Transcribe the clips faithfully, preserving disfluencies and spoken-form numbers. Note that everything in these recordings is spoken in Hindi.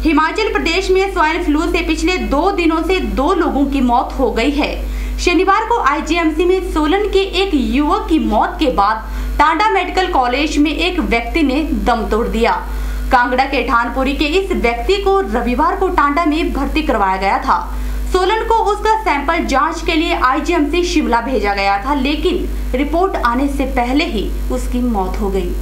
हिमाचल प्रदेश में स्वाइन फ्लू से पिछले दो दिनों से दो लोगों की मौत हो गई है। शनिवार को आईजीएमसी में सोलन के एक युवक की मौत के बाद टांडा मेडिकल कॉलेज में एक व्यक्ति ने दम तोड़ दिया। कांगड़ा के ठानपुरी के इस व्यक्ति को रविवार को टांडा में भर्ती करवाया गया था। सोलन को उसका सैंपल जांच के लिए आईजीएमसी शिमला भेजा गया था, लेकिन रिपोर्ट आने से पहले ही उसकी मौत हो गई।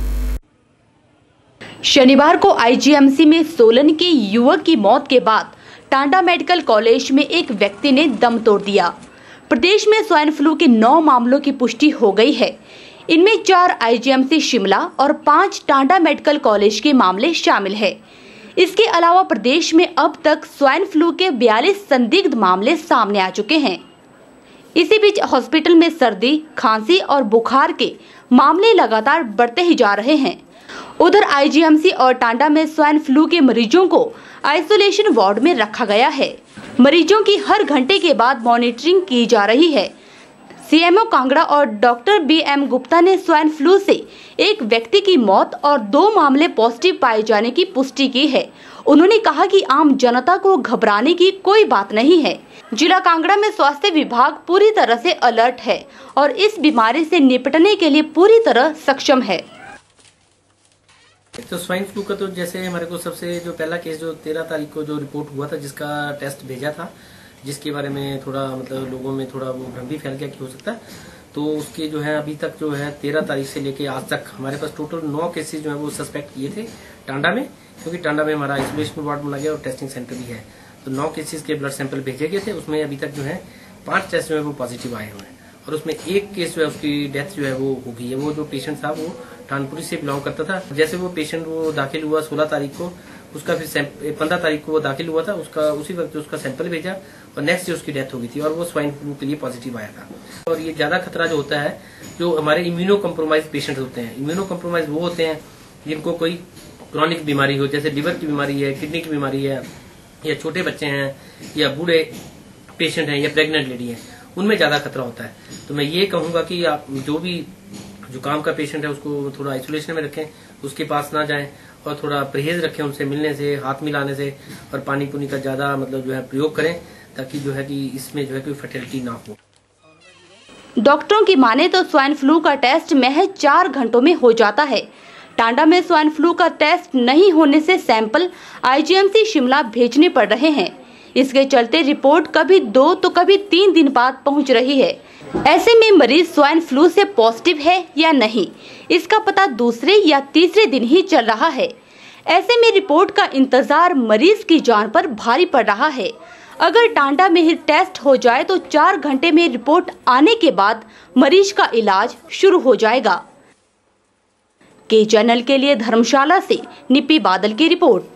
शनिवार को आईजीएमसी में सोलन के युवक की मौत के बाद टांडा मेडिकल कॉलेज में एक व्यक्ति ने दम तोड़ दिया। प्रदेश में स्वाइन फ्लू के नौ मामलों की पुष्टि हो गई है। इनमें चार आईजीएमसी शिमला और पांच टांडा मेडिकल कॉलेज के मामले शामिल है। इसके अलावा प्रदेश में अब तक स्वाइन फ्लू के बयालीस संदिग्ध मामले सामने आ चुके हैं। इसी बीच हॉस्पिटल में सर्दी, खांसी और बुखार के मामले लगातार बढ़ते ही जा रहे हैं। उधर आईजीएमसी और टांडा में स्वाइन फ्लू के मरीजों को आइसोलेशन वार्ड में रखा गया है। मरीजों की हर घंटे के बाद मॉनिटरिंग की जा रही है। सीएमओ कांगड़ा और डॉक्टर बी एम गुप्ता ने स्वाइन फ्लू से एक व्यक्ति की मौत और दो मामले पॉजिटिव पाए जाने की पुष्टि की है। उन्होंने कहा कि आम जनता को घबराने की कोई बात नहीं है। जिला कांगड़ा में स्वास्थ्य विभाग पूरी तरह से अलर्ट है और इस बीमारी से निपटने के लिए पूरी तरह सक्षम है। तो स्वाइन फ्लू का तो जैसे हमारे को सबसे जो पहला केस जो तेरह तारीख को जो रिपोर्ट हुआ था, जिसका टेस्ट भेजा था, जिसके बारे में थोड़ा मतलब लोगों में थोड़ा वो भ्रम भी फैल गया कि हो सकता है, तो उसके जो है अभी तक जो है तेरह तारीख से लेके आज तक हमारे पास टोटल नौ केसेस जो है वो सस्पेक्ट किए थे टांडा में, क्योंकि टांडा में हमारा आइसोलेशन वार्ड बना गया और टेस्टिंग सेंटर भी है। तो नौ केसेस के ब्लड सैंपल भेजे गए थे, उसमें अभी तक जो है पांच टेस्ट जो है वो पॉजिटिव आए हुए हैं और उसमें एक केस जो है उसकी डेथ जो है वो हो गई है। वो जो पेशेंट था वो ठानपुरी से बिलोंग करता था। जैसे वो पेशेंट वो दाखिल हुआ सोलह तारीख को, उसका फिर पंद्रह तारीख को वो दाखिल हुआ था, उसका उसी वक्त उसका सैंपल भेजा और नेक्स्ट डे उसकी डेथ हो गई थी और वो स्वाइन फ्लू के लिए पॉजिटिव आया था। और ये ज्यादा खतरा जो होता है जो हमारे इम्यूनो कम्प्रोमाइज पेशेंट होते हैं। इम्यूनो कम्प्रोमाइज वो होते हैं जिनको कोई क्रॉनिक बीमारी हो, जैसे लिवर की बीमारी है, किडनी की बीमारी है, या छोटे बच्चे हैं, या बूढ़े पेशेंट हैं, या प्रेग्नेंट लेडी है, उनमें ज्यादा खतरा होता है। तो मैं ये कहूंगा कि आप जो भी जुकाम का पेशेंट है उसको थोड़ा आइसोलेशन में रखें, उसके पास ना जाएं और थोड़ा परहेज रखें उनसे मिलने से, हाथ मिलाने से, और पानी पुनी का ज्यादा मतलब जो है प्रयोग करें, ताकि जो है कि इसमें जो है कोई फर्टिलिटी ना हो। डॉक्टरों की माने तो स्वाइन फ्लू का टेस्ट महज चार घंटों में हो जाता है। टांडा में स्वाइन फ्लू का टेस्ट नहीं होने से सैंपल आईजीएमसी शिमला भेजने पड़ रहे हैं। इसके चलते रिपोर्ट कभी दो तो कभी तीन दिन बाद पहुंच रही है। ऐसे में मरीज स्वाइन फ्लू से पॉजिटिव है या नहीं, इसका पता दूसरे या तीसरे दिन ही चल रहा है। ऐसे में रिपोर्ट का इंतजार मरीज की जान पर भारी पड़ रहा है। अगर टांडा में ही टेस्ट हो जाए तो चार घंटे में रिपोर्ट आने के बाद मरीज का इलाज शुरू हो जाएगा। के चैनल के लिए धर्मशाला से निपी बादल की रिपोर्ट।